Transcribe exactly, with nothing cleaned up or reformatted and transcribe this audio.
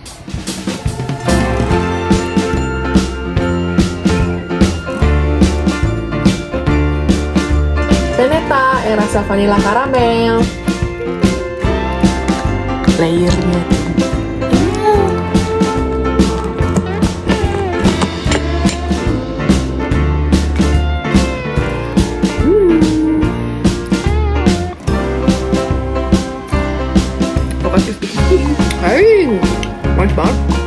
Vienetta yang rasa vanilla karamel. Layernya hmm. Aku kasih sedikit. Hai, manis banget.